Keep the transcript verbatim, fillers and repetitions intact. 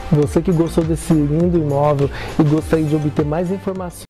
Você que gostou desse lindo imóvel e gostaria de obter mais informações